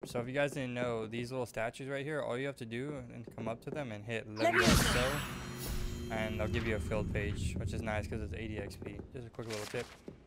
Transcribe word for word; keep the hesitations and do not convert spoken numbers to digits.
So if you guys didn't know, these little statues right here, all you have to do and come up to them and hit Levioso, and they'll give you a filled page, which is nice because it's eighty X P. Just a quick little tip.